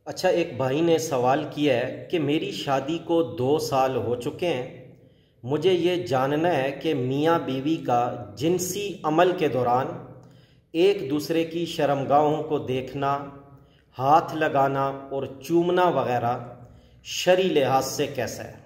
اچھا، ایک بھائی نے سوال کیا ہے کہ میری شادی کو 2 سال ہو چکے ہیں، مجھے یہ جاننا ہے کہ میاں بیوی کا جنسی عمل کے دوران ایک دوسرے کی شرمگاہوں کو دیکھنا، ہاتھ لگانا اور چومنا وغیرہ شرعی لحاظ سے کیسا ہے؟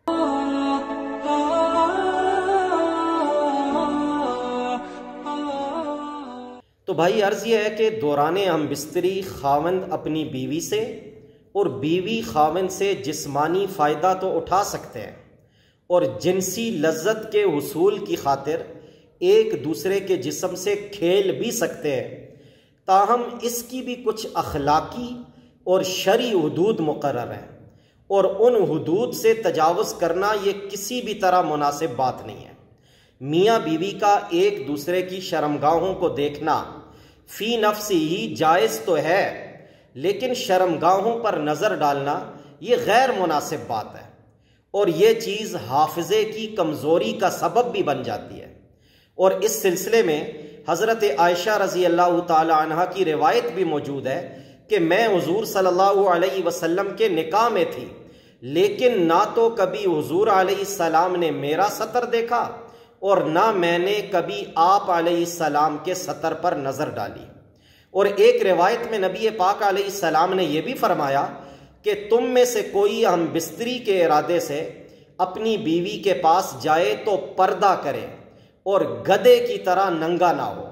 تو بھائی عرض یہ ہے کہ دوران ہم بستری خاوند اپنی بیوی سے اور بیوی خاوند سے جسمانی فائدہ تو اٹھا سکتے ہیں اور جنسی لذت کے حصول کی خاطر ایک دوسرے کے جسم سے کھیل بھی سکتے ہیں، تاہم اس کی بھی کچھ اخلاقی اور شرعی حدود مقرر ہیں اور ان حدود سے تجاوز کرنا یہ کسی بھی طرح مناسب بات نہیں ہے۔ میاں بیوی کا ایک دوسرے کی شرمگاہوں کو دیکھنا فی نفس ہی جائز تو ہے، لیکن شرمگاہوں پر نظر ڈالنا یہ غیر مناسب بات ہے اور یہ چیز حافظے کی کمزوری کا سبب بھی بن جاتی ہے۔ اور اس سلسلے میں حضرت عائشہ رضی اللہ تعالی عنہ کی روایت بھی موجود ہے کہ میں حضور صلی اللہ علیہ وسلم کے نکاح میں تھی، لیکن نہ تو کبھی حضور علیہ السلام نے میرا سطر دیکھا اور نہ میں نے کبھی آپ علیہ السلام کے سطر پر نظر ڈالی۔ اور ایک روایت میں نبی پاک علیہ السلام نے یہ بھی فرمایا کہ تم میں سے کوئی ہم بستری کے ارادے سے اپنی بیوی کے پاس جائے تو پردہ کرے اور گدھے کی طرح ننگا نہ ہو۔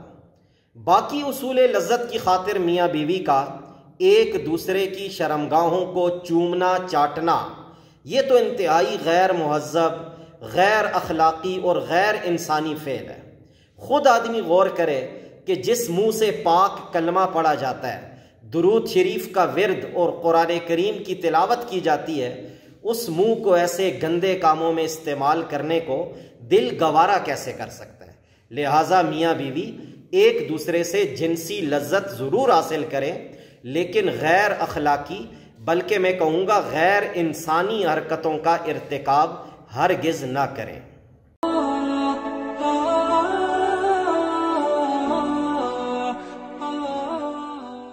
باقی اصول لذت کی خاطر میاں بیوی کا ایک دوسرے کی شرمگاہوں کو چومنا چاٹنا یہ تو انتہائی غیر مہذب، غیر اخلاقی اور غیر انسانی فعل ہے۔ خود آدمی غور کرے کہ جس منہ سے پاک کلمہ پڑھا جاتا ہے، درود شریف کا ورد اور قرآن کریم کی تلاوت کی جاتی ہے، اس منہ کو ایسے گندے کاموں میں استعمال کرنے کو دل گوارا کیسے کر سکتا ہے؟ لہٰذا میاں بیوی ایک دوسرے سے جنسی لذت ضرور حاصل کریں، لیکن غیر اخلاقی بلکہ میں کہوں گا غیر انسانی حرکتوں کا ارتکاب ہرگز نہ کریں۔